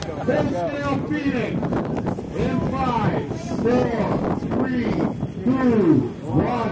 Full-scale Phoenix in 5, 4, 3, 2, 1.